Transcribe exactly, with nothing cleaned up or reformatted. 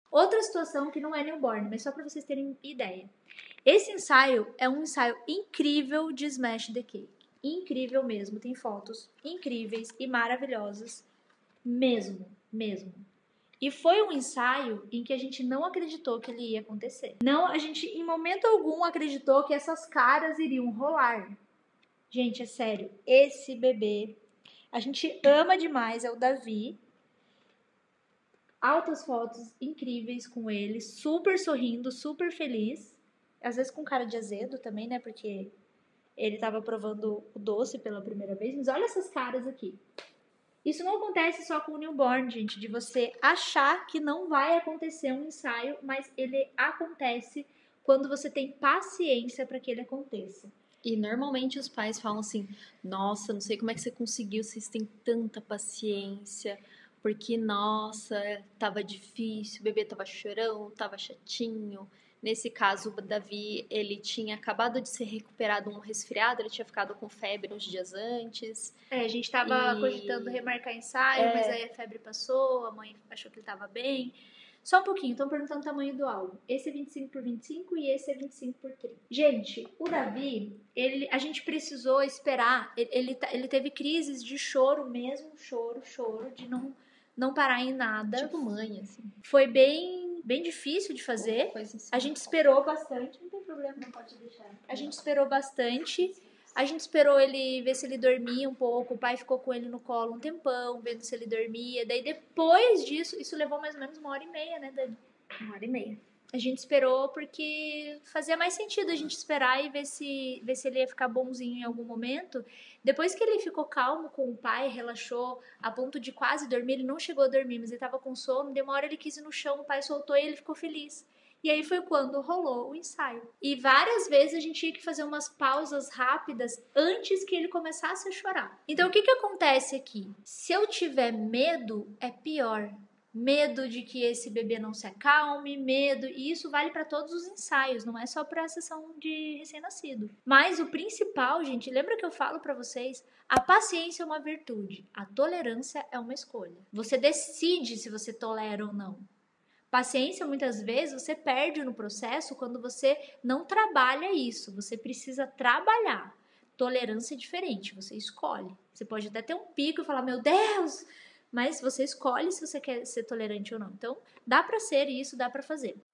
Outra situação que não é newborn, mas só para vocês terem ideia. Esse ensaio é um ensaio incrível de Smash the Cake. Incrível mesmo, tem fotos incríveis e maravilhosas. Mesmo, mesmo. E foi um ensaio em que a gente não acreditou que ele ia acontecer. Não, a gente em momento algum acreditou que essas caras iriam rolar. Gente, é sério, esse bebê, a gente ama demais, é o Davi. Altas fotos incríveis com ele, super sorrindo, super feliz. Às vezes com cara de azedo também, né? Porque ele tava provando o doce pela primeira vez. Mas olha essas caras aqui. Isso não acontece só com o newborn, gente, de você achar que não vai acontecer um ensaio, mas ele acontece quando você tem paciência para que ele aconteça. E normalmente os pais falam assim, nossa, não sei como é que você conseguiu, vocês têm tanta paciência, porque, nossa, tava difícil, o bebê tava chorão, tava chatinho. Nesse caso, o Davi, ele tinha acabado de ser recuperado um resfriado, ele tinha ficado com febre uns dias antes. É, a gente tava E- cogitando remarcar ensaio, É. mas aí a febre passou, a mãe achou que ele tava bem. Só um pouquinho, estão perguntando o tamanho do álbum. Esse é vinte e cinco por vinte e cinco e esse é vinte e cinco por trinta. Gente, o Davi, ele, a gente precisou esperar, ele, ele, ta- ele teve crises de choro mesmo, choro, choro, de não, não parar em nada. Tipo mãe, assim. Foi bem, bem difícil de fazer. Coisa assim. A gente esperou bastante, não tem problema, não pode deixar. A gente esperou bastante. A gente esperou ele ver se ele dormia um pouco. O pai ficou com ele no colo um tempão, vendo se ele dormia. Daí depois disso, isso levou mais ou menos uma hora e meia, né, Dani? Uma hora e meia. A gente esperou porque fazia mais sentido a gente esperar e ver se, ver se ele ia ficar bonzinho em algum momento. Depois que ele ficou calmo com o pai, relaxou a ponto de quase dormir, ele não chegou a dormir, mas ele tava com sono, de uma hora ele quis ir no chão, o pai soltou e ele ficou feliz. E aí foi quando rolou o ensaio. E várias vezes a gente tinha que fazer umas pausas rápidas antes que ele começasse a chorar. Então o que que acontece aqui? Se eu tiver medo, é pior. Medo de que esse bebê não se acalme, medo, e isso vale para todos os ensaios, não é só para a sessão de recém-nascido. Mas o principal, gente, lembra que eu falo para vocês, a paciência é uma virtude, a tolerância é uma escolha. Você decide se você tolera ou não. Paciência, muitas vezes, você perde no processo quando você não trabalha isso, você precisa trabalhar. Tolerância é diferente, você escolhe. Você pode até ter um pico e falar, meu Deus, mas você escolhe se você quer ser tolerante ou não. Então, dá pra ser isso, dá pra fazer.